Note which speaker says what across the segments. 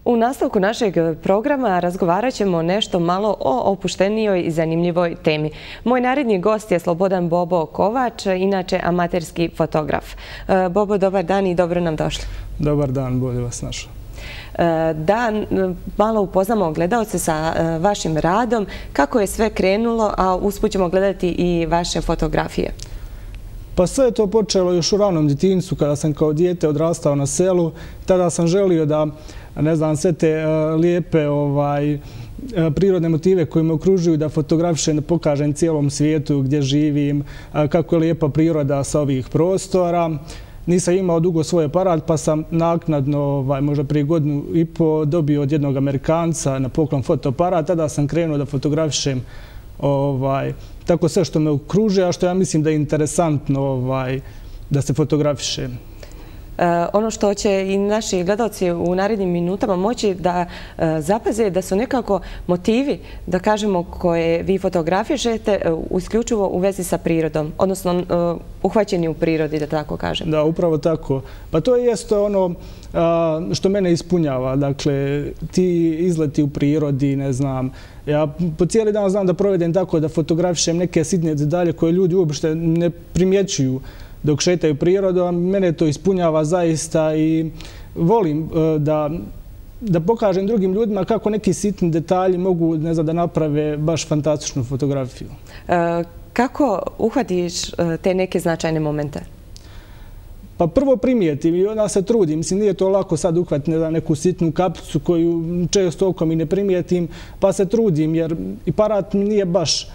Speaker 1: U nastavku našeg programa razgovarat ćemo nešto malo o opuštenijoj i zanimljivoj temi. Moj naredni gost je Slobodan Bobo Kovač, inače amaterski fotograf. Bobo, dobar dan i dobro nam došli.
Speaker 2: Dobar dan, bolje vas našao.
Speaker 1: Da malo upoznamo gledaoce sa vašim radom, kako je sve krenulo, a usput ćemo gledati i vaše fotografije.
Speaker 2: Pa sve je to počelo još u ranom djetinjstvu, kada sam kao dijete odrastao na selu. Tada sam želio da, ne znam, sve te lijepe prirodne motive koje me okružuju da fotografišem, da pokažem cijelom svijetu gdje živim, kako je lijepa priroda sa ovih prostora. Nisam imao dugo svoj aparat, pa sam naknadno, možda prije godinu i pol, dobio od jednog Amerikanca na poklon fotoaparat. Tada sam krenuo da fotografišem tako sve što me okružuje, a što ja mislim da je interesantno da se fotografiše.
Speaker 1: Ono što će i naši gledalci u narednim minutama moći da zapaze da su nekako motivi, da kažemo, koje vi fotografišete isključivo u vezi sa prirodom, odnosno uhvaćeni u prirodi, da tako kažem.
Speaker 2: Da, upravo tako. Pa to je ono što mene ispunjava. Dakle, ti izleti u prirodi, ne znam, ja po cijeli dan znam da provedem tako da fotografišem neke sitne detalje koje ljudi uopšte ne primjećuju dok šetaju prirodom. Mene to ispunjava zaista i volim da pokažem drugim ljudima kako neki sitni detalji mogu, ne znam, da naprave baš fantastičnu fotografiju.
Speaker 1: Kako uhvatiš te neke značajne momente?
Speaker 2: Pa prvo primijetim i onda se trudim. Mislim, nije to lako sad uhvatiti neku sitnu kapicu koju često okom i ne primijetim, pa se trudim jer aparat mi nije baš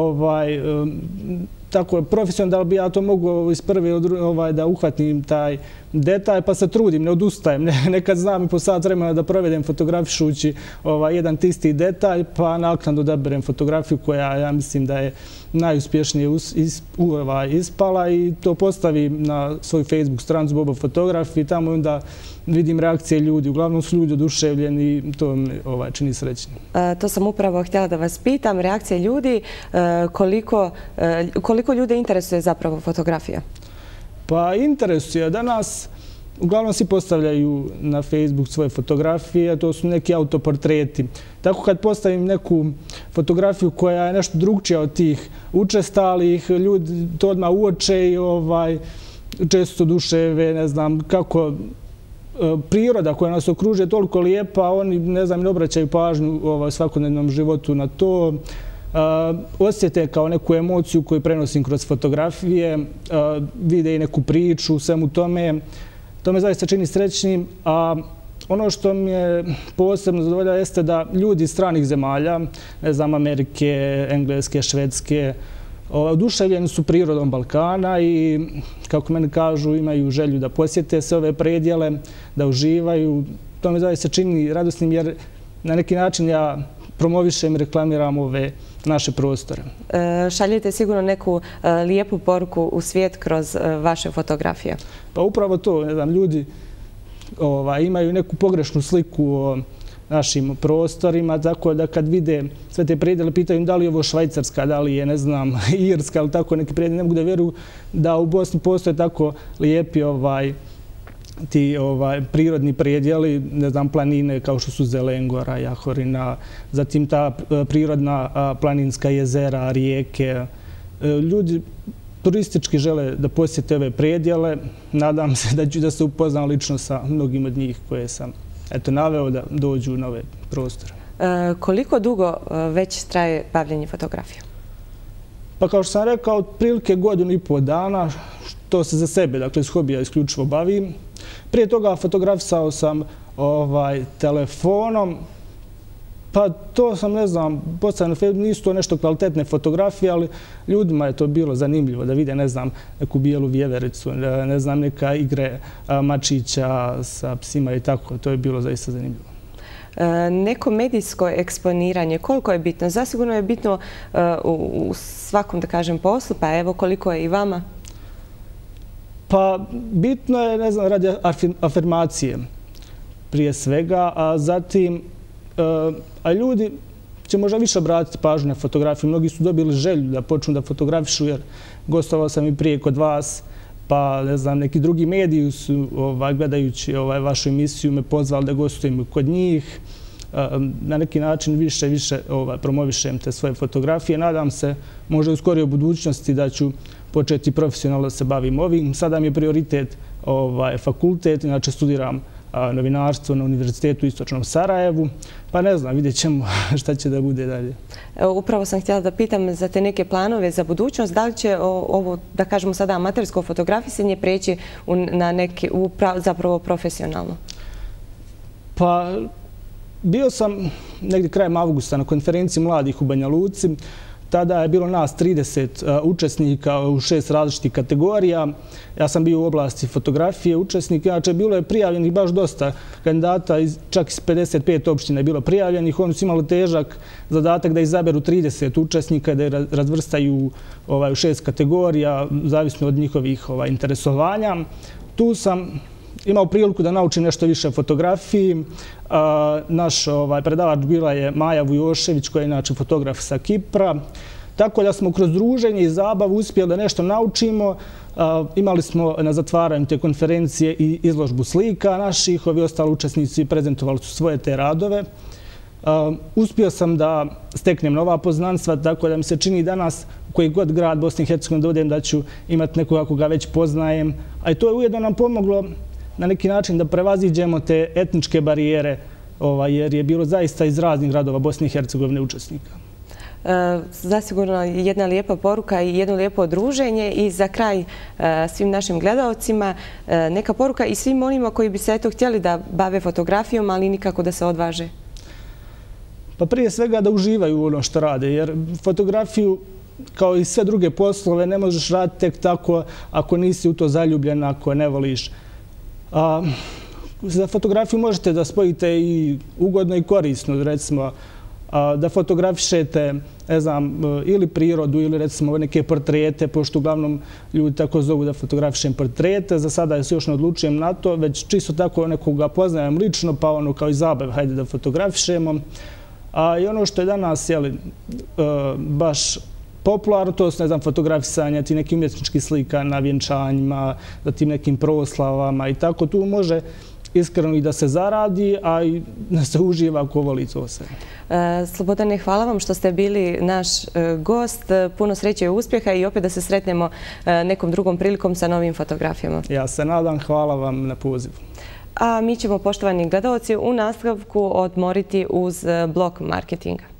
Speaker 2: tako profesionalno da bi ja to mogu iz prve da uhvatim taj detalj, pa se trudim, ne odustajem. Nekad znam i po sat vremena da provedem fotografišući jedan isti detalj, pa naknadno odaberem fotografiju koja ja mislim da je najuspješnije ispala i to postavim na svoj Facebook stranicu Bobo Fotograf i tamo onda vidim reakcije ljudi. Uglavnom su ljudi oduševljeni i to me čini srećnim.
Speaker 1: To sam upravo htjela da vas pitam, reakcije ljudi, koliko ljude interesuje zapravo fotografija?
Speaker 2: Pa interesuje. Danas uglavnom svi postavljaju na Facebook svoje fotografije, to su neki autoportreti. Tako kad postavim neku fotografiju koja je nešto drugčija od tih učestalih, ljudi to odmah uoče i često duševe, ne znam, kako priroda koja nas okružuje toliko lijepa, oni, ne znam, ne obraćaju pažnju u svakodnevnom životu na to. Osjete kao neku emociju koju prenosim kroz fotografije, vide i neku priču u svemu tome. To me zaista čini srećnim, a ono što mi je posebno zadovoljava jeste da ljudi iz stranih zemalja, ne znam, Amerike, Engleske, Švedske, oduševljeni su prirodom Balkana i, kako meni kažu, imaju želju da posjete sve ove predjele, da uživaju. To me zaista čini radosnim jer na neki način ja promovišem i reklamiram ove naše prostore.
Speaker 1: Šaljete sigurno neku lijepu poruku u svijet kroz vaše fotografije.
Speaker 2: Pa upravo to, ne znam, ljudi imaju neku pogrešnu sliku o našim prostorima, tako da kad vide sve te predjele pitaju da li je ovo Švajcarska, da li je, ne znam, Irska ili tako neki predjeli, ne mogu da vjeruju da u Bosni postoje tako lijepi ti prirodni predjeli, ne znam, planine kao što su Zelengora, Jahorina, zatim ta prirodna planinska jezera, rijeke. Ljudi turistički žele da posjete ove predjele. Nadam se da se upoznam lično sa mnogim od njih koje sam naveo da dođu na ove prostore.
Speaker 1: Koliko dugo već traje bavljenje fotografijom?
Speaker 2: Pa kao što sam rekao, otprilike godinu i pol dana, to se za sebe, dakle iz hobija isključivo bavim. Prije toga fotografisao sam telefonom, pa to sam, ne znam, postavljeno na Facebook, nisu to nešto kvalitetne fotografije, ali ljudima je to bilo zanimljivo da vide, ne znam, neku bijelu vjevericu, ne znam, neka igre mačića sa psima i tako, to je bilo zaista zanimljivo.
Speaker 1: Neko medijsko eksponiranje, koliko je bitno? Zasigurno je bitno u svakom, da kažem, poslu, pa evo koliko je i vama?
Speaker 2: Pa bitno je, ne znam, radi afirmacije prije svega, a zatim ljudi će možda više obratiti pažnju na fotografiju. Mnogi su dobili želju da počnu da fotografišu jer gostovao sam i prije kod vas, pa ne znam, neki drugi mediji su gledajući vašu emisiju me pozvali da gostujem kod njih. Na neki način više promovišem te svoje fotografije. Nadam se možda u skorijoj budućnosti da ću početi profesionalno da se bavim ovim. Sada mi je prioritet fakultet, inače studiram novinarstvo na Univerzitetu u Istočnom Sarajevu, pa ne znam, vidjet ćemo šta će da bude dalje.
Speaker 1: Upravo sam htjela da pitam za te neke planove za budućnost, da li će ovo, da kažemo sada, amatersko fotografisanje preći na neki, zapravo profesionalno?
Speaker 2: Pa, bio sam negdje krajem avgusta na konferenciji mladih u Banja Luci. Tada je bilo nas 30 učesnika u 6 različitih kategorija. Ja sam bio u oblasti fotografije učesnika. Inače, bilo je prijavljenih baš dosta kandidata, čak iz 55 opština je bilo prijavljenih. Oni su imali težak zadatak da izaberu 30 učesnika, da je razvrstaju u 6 kategorija, zavisno od njihovih interesovanja. Tu sam imao priliku da naučim nešto više o fotografiji. Naš predavač bila je Maja Vujošević, koja je inače fotograf sa Kipra. Tako da smo kroz druženje i zabavu uspjeli da nešto naučimo. Imali smo na zatvaranju te konferencije i izložbu slika naših. Ovi ostali učesnici prezentovali su svoje te radove. Uspio sam da steknem nova poznanstva, tako da mi se čini danas u koji god grad Bosne i Hercegovine dođem da ću imati nekoga koga već poznajem. A i to je ujedno nam pomoglo na neki način da prevaziđemo te etničke barijere, jer je bilo zaista iz raznih gradova Bosne i Hercegovine učesnika.
Speaker 1: Zasigurno jedna lijepa poruka i jedno lijepo druženje i za kraj svim našim gledalcima neka poruka i svim onima koji bi se eto htjeli da bave fotografijom, ali nikako da se odvaže.
Speaker 2: Pa prije svega da uživaju u ono što rade, jer fotografiju kao i sve druge poslove ne možeš raditi tek tako ako nisi u to zaljubljen, ako ne voliš. Za fotografiju možete da spojite i ugodno i korisno, recimo da fotografišete, ne znam, ili prirodu ili recimo neke portrete, pošto uglavnom ljudi tako zovu da fotografišem portrete. Za sada se još ne odlučujem na to, već čisto tako nekoga poznajem lično, pa ono kao i zabav, hajde da fotografišemo. I ono što je danas baš popularno, to su, ne znam, fotografisanja ti nekim umjetničkih slika na vjenčanjima, za tim nekim proslavama i tako. Tu može iskreno i da se zaradi, a i da se uživa ko voli to sve.
Speaker 1: Slobodane, hvala vam što ste bili naš gost. Puno sreće i uspjeha i opet da se sretnemo nekom drugom prilikom sa novim fotografijama.
Speaker 2: Ja se nadam, hvala vam na pozivu.
Speaker 1: A mi ćemo, poštovani gledalci, u nastavku odmoriti uz blok marketinga.